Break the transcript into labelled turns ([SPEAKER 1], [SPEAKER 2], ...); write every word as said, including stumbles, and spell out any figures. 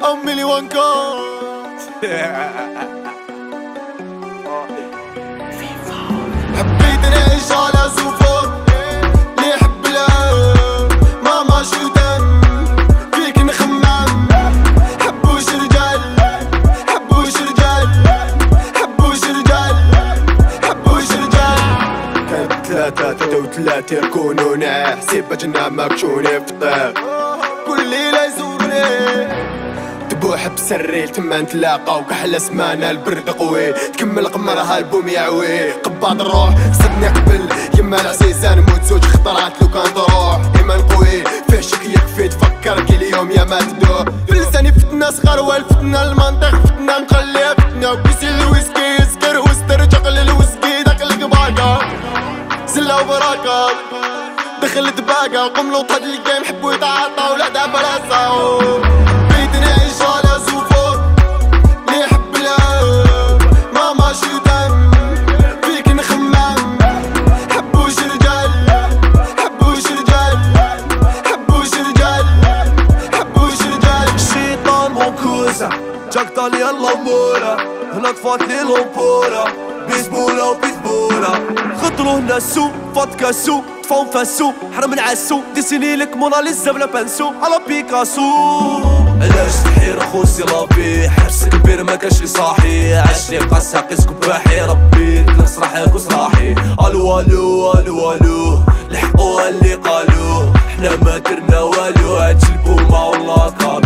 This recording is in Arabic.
[SPEAKER 1] أمي وان كات. حبيت نعيش على زوفور لي يحب العام ما ماشي دم فيك نخمم. حبوش رجال حبوش رجال حبوش رجال حبوش رجال. كانت ثلاثة ثلاثة وثلاثة يكونوا ناح سيبا جنا مكشوني في الطير كل ليلة يزورني تبوح بسري تما نتلاقاو كحلى سمانة البرد قوي تكمل قمرها البوم يعوي قباض الروح صدني قبل يما العزيزة نموت زوج خطرات لو كان تروح إيمان قوي فيه شك يكفي تفكر كي اليوم يا ما تدوح لساني فتنة صغار والفتنة المنطق فتنة نخليها فتنة وكيسي الويسكي يسكر واسترجق للويسكي داخل قباقة سلة وبراكة دخلت باقة قملوط هاد الجيم حبوا يتعاطاو لا دابا راساو. بيت نعيش على زوفور لي يحب العام ما ماشي دم فيك نخمم. حبوش رجال حبوش رجال حبوش رجال حبوش رجال.
[SPEAKER 2] الشيطان منكوسة جاك طالية اللامورة هنا طفات لي لومبورة بيسبولة وبيسبولة خطرو هنا السوق فات كاسو طفاو فاسو حرم نعسو ديسيني لك موناليزا بلا بانسو على بيكاسو. علاش تحير خوسي لابي حبس كبير ما كانش صاحي عشني قاسها قيس كباحي ربي نصرحك وصراحي. الو الو الو الو لحقوها اللي قالوه حنا ما درنا والو هاد البومة والله كانو